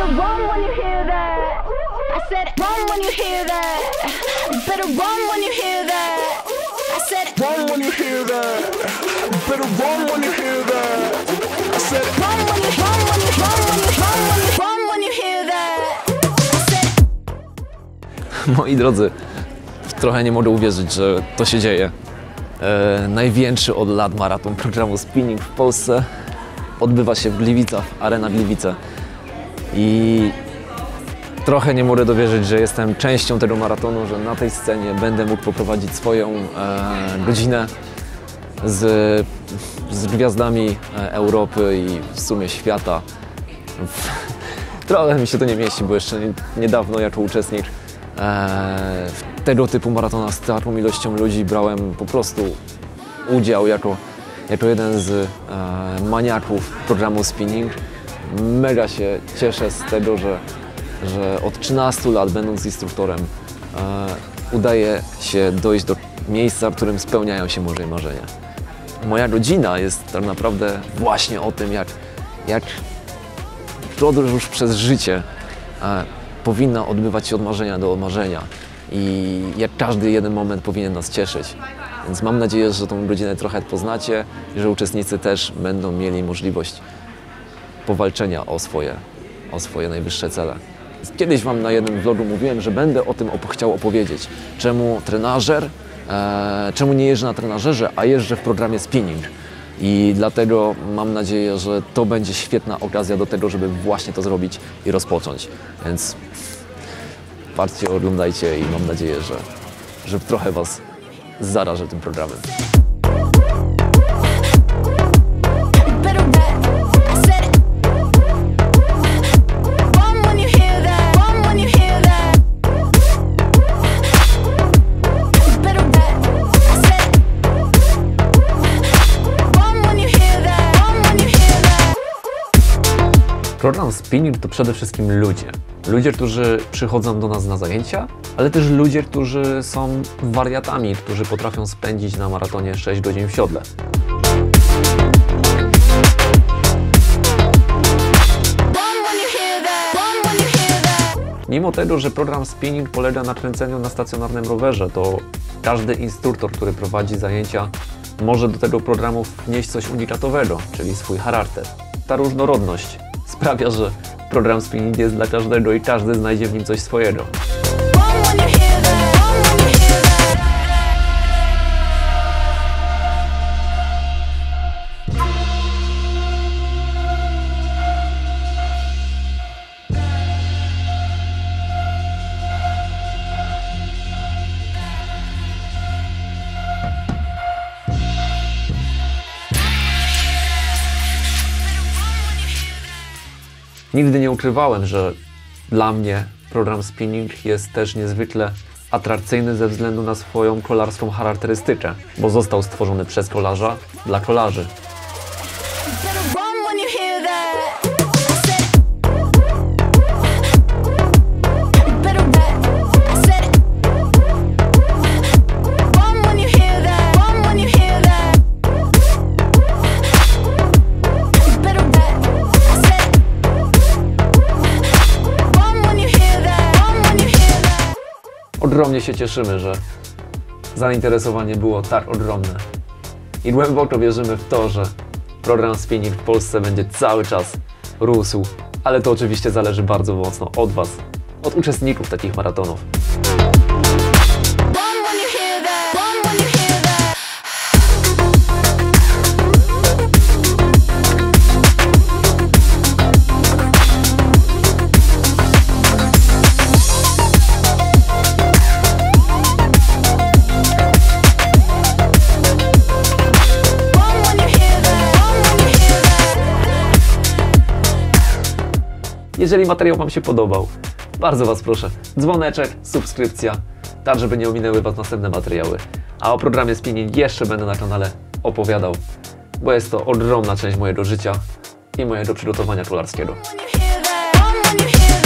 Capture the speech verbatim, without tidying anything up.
better run when you hear that. I said run when you hear that. You better run when you hear that. I said Run when you hear that. Better run when you hear that. I said run when you run when you run when you run when you run when you hear that. I said Moi drodzy, trochę nie mogę uwierzyć, że to się dzieje. E, największy od lat maraton programu Spinning w Polsce odbywa się w Gliwicach, Arena Gliwice. I trochę nie mogę dowierzyć, że jestem częścią tego maratonu, że na tej scenie będę mógł poprowadzić swoją e, godzinę z, z gwiazdami Europy i w sumie świata. Trochę mi się to nie mieści, bo jeszcze nie, niedawno jako uczestnik e, tego typu maratona z taką ilością ludzi brałem po prostu udział jako, jako jeden z e, maniaków programu Spinning. Mega się cieszę z tego, że, że od trzynastu lat, będąc instruktorem, e, udaje się dojść do miejsca, w którym spełniają się moje marzenia. Moja godzina jest tak naprawdę właśnie o tym, jak, jak podróż przez życie e, powinna odbywać się od marzenia do marzenia i jak każdy jeden moment powinien nas cieszyć. Więc mam nadzieję, że tą godzinę trochę poznacie i że uczestnicy też będą mieli możliwość powalczenia o swoje, o swoje najwyższe cele. Kiedyś Wam na jednym vlogu mówiłem, że będę o tym op- chciał opowiedzieć. Czemu trenażer, e, czemu nie jeżdżę na trenażerze, a jeżdżę w programie Spinning. I dlatego mam nadzieję, że to będzie świetna okazja do tego, żeby właśnie to zrobić i rozpocząć. Więc patrzcie, oglądajcie i mam nadzieję, że, że trochę Was zarażę tym programem. Program Spinning to przede wszystkim ludzie. Ludzie, którzy przychodzą do nas na zajęcia, ale też ludzie, którzy są wariatami, którzy potrafią spędzić na maratonie sześć godzin w siodle. Mimo tego, że program Spinning polega na kręceniu na stacjonarnym rowerze, to każdy instruktor, który prowadzi zajęcia, może do tego programu wnieść coś unikatowego, czyli swój charakter. Ta różnorodność sprawia, że program Spinning jest dla każdego i każdy znajdzie w nim coś swojego. Nigdy nie ukrywałem, że dla mnie program Spinning jest też niezwykle atrakcyjny ze względu na swoją kolarską charakterystykę, bo został stworzony przez kolarza dla kolarzy. Ogromnie się cieszymy, że zainteresowanie było tak ogromne i głęboko wierzymy w to, że program Spinning w Polsce będzie cały czas rósł, ale to oczywiście zależy bardzo mocno od Was, od uczestników takich maratonów. Jeżeli materiał Wam się podobał, bardzo Was proszę, dzwoneczek, subskrypcja, tak żeby nie ominęły Was następne materiały. A o programie Spinning jeszcze będę na kanale opowiadał, bo jest to ogromna część mojego życia i mojego przygotowania kolarskiego.